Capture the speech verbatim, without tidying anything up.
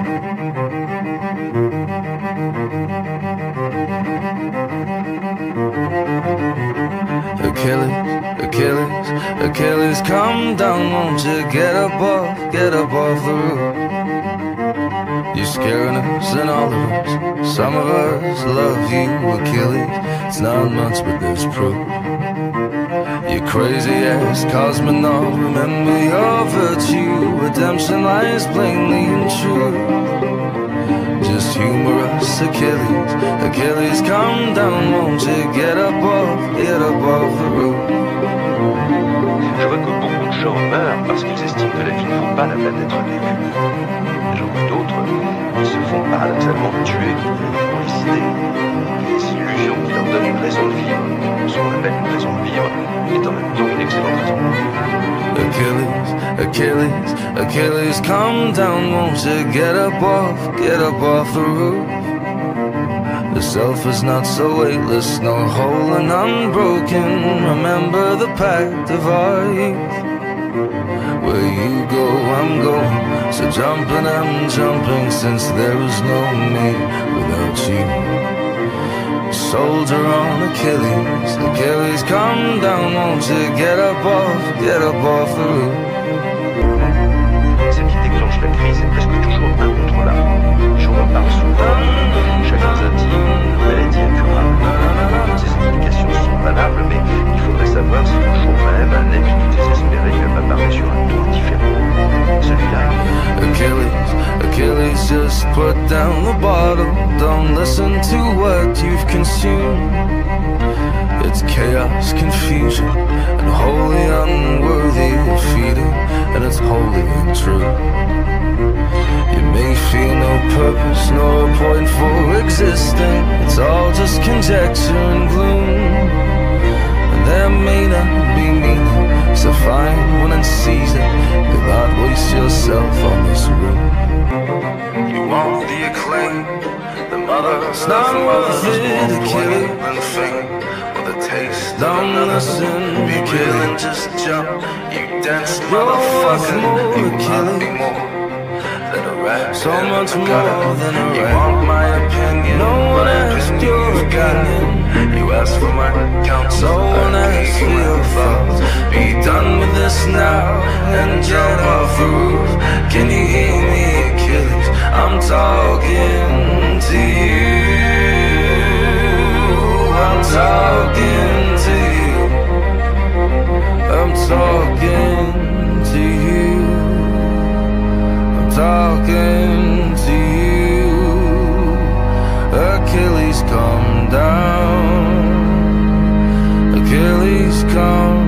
Achilles, Achilles, Achilles, come down, won't you get up off, get up off the roof. You're scaring us and all of us, some of us love you, Achilles. It's not much but there's proof. You crazy ass cosmonaut, remember your virtue. Redemption lies plainly and true. Just humor us, Achilles, Achilles, come down, won't you get up off, get up off the roof. Je vois que beaucoup de gens meurent parce qu'ils estiment que la vie ne vaut pas la peine d'être vécue. J'en vois d'autres qui se font paradoxalement tuer pour les idées. Les illusions qui leur donnent une raison de vivre, ce qu'on appelle une raison de vivre, est en même temps une excellente raison de vivre. Achilles, Achilles, Achilles, come down, won't you get up off, get up off the roof. The self is not so weightless, nor whole and unbroken. Remember the pact of our youth. Where you go, I'm going, so jumping, I'm jumping, since there is no me without you. Soldier on, Achilles, Achilles, come down, won't you get up off, get up off the roof. Ce qui déclenche la crise est presque toujours un contre l'un. J'en parle souvent, chacun intime, une maladie incurable. Toutes ces explications sont valables, mais il faudrait savoir si le jour même un être désespéré lui apparaît sur un tour différent. Celui-là. Achilles, Achilles, just put down the bottle. Don't listen to what you've consumed. It's chaos, confusion, and wholly unworthy of feeding, and it's wholly untrue. You may feel no purpose, nor a point for existing. It's all just conjecture and gloom. And there may not be meaning, so find one and seize it. Do not waste yourself on this room. You want the acclaim, the mother, it's not worth it to kill it and fame. Don't listen, be killing, just jump. You dance, motherfucker. You want me more than a rap, so much more than a rap. You want my opinion, no one asked your opinion. You asked for my counsel, no one asked for your thoughts. Be done with this now and jump off the roof. Can you hear me, Achilles? I'm talking to you. I'm talking to you. I'm talking to you. I'm talking to you. Achilles, come down. Achilles, come